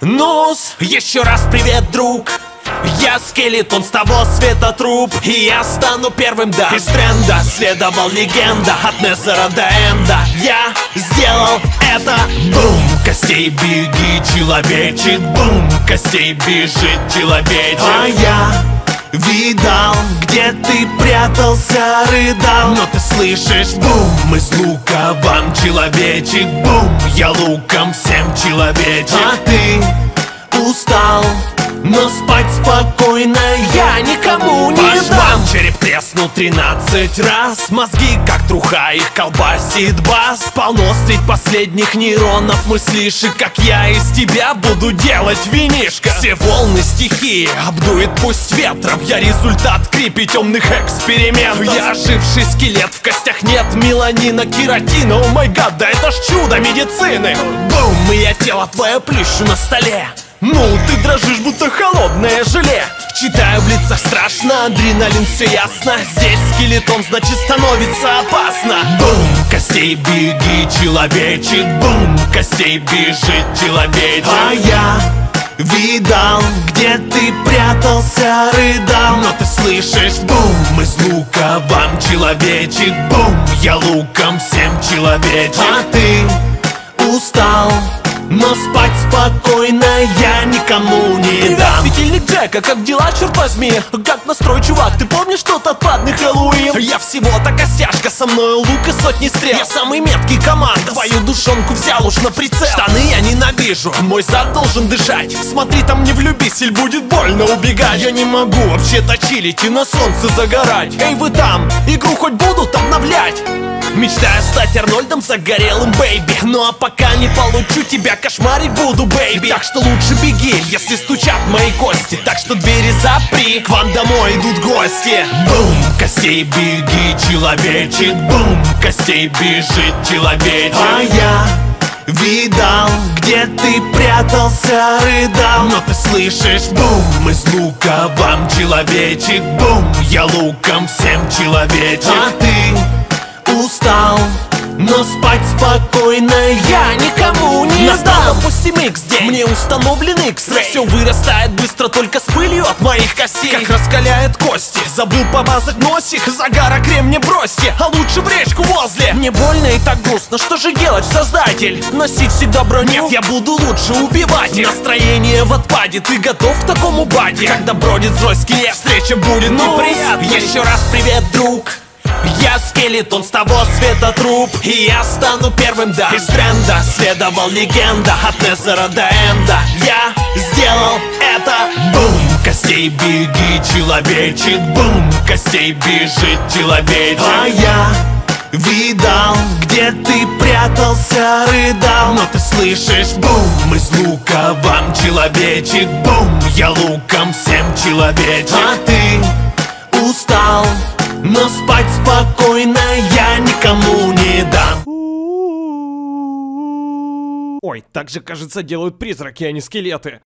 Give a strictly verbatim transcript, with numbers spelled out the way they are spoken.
Ну-с, еще раз привет, друг. Я скелетон с того света труп, и я стану первым, да. Из тренда следовал легенда, от Незера до Энда. Я сделал это. Бум, костей беги, человечек. Бум, костей бежит человечек. А я видал, где ты прятался, рыдал. Но ты слышишь, бум, из лука вам, человечек. Бум, я луком всем, человечек. А ты устал, но спать спокойно я никому не По дам. швам череп треснул тринадцать раз. Мозги как труха, их колбасит бас. Полно средь последних нейронов мыслишек, как я из тебя буду делать винишко. Все волны стихии обдует пусть ветром. Я результат крипи темных экспериментов. Я оживший скелет, в костях нет меланина, кератина. О май гад, да это ж чудо медицины. Бум, и я тело твое плющу на столе. Ну, ты дрожишь, будто холодное желе. Читаю в лицах страшно, адреналин, все ясно. Здесь скелетон, значит становится опасно. Бум, костей беги, человечек. Бум, костей бежит человечек. А я видал, где ты прятался, рыдал. Но ты слышишь, бум, из лука вам, человечек. Бум, я луком всем, человечек. А ты устал, но спать спокойно я никому не Привет, дам. светильник Джека, как дела, черт возьми? Как настрой, чувак, ты помнишь тот отпадный Хэллоуин? Я всего-то костяшка, со мною лук и сотни стрел. Я самый меткий команда, твою душонку взял уж на прицел. Штаны я ненавижу, мой зад должен дышать. Смотри, там не влюбись, или будет больно убегать. Я не могу вообще-то чилить и на солнце загорать. Эй, вы там, игру хоть будут обновлять? Мечтаю стать Арнольдом загорелым, бэйби. Ну а пока не получу тебя, кошмарить буду, бэйби. Так что лучше беги, если стучат мои кости. Так что двери запри, к вам домой идут гости. Бум, костей беги, человечек. Бум, костей бежит человечек. А я видал, где ты прятался, рыдал. Но ты слышишь, бум, из лука вам, человечек. Бум, я луком всем, человечек. А ты устал, но спать спокойно я никому не Настал дам. пусть микс день, мне установлен X-Ray. Все вырастает быстро, только с пылью от моих костей. Как раскаляет кости, забыл помазать носик. Загара крем не бросьте, а лучше в речку возле. Мне больно и так грустно, что же делать, создатель? Носить всегда броню? Нет, я буду лучше убивать. Настроение в отпаде, ты готов к такому баде? Когда бродит злой скелет, встреча будет Ну, неприятной. еще раз привет, друг. Я скелетон с того света труп, и я стану первым, да. Из тренда следовал легенда, от Незера до Энда. Я сделал это. Бум, костей беги, человечек. Бум, костей бежит человечек. А я видал, где ты прятался, рыдал. Но ты слышишь, бум, из лука вам, человечек. Бум, я луком всем, человечек. А ты устал, но спать спокойно я никому не дам. Ой, так же, кажется, делают призраки, а не скелеты.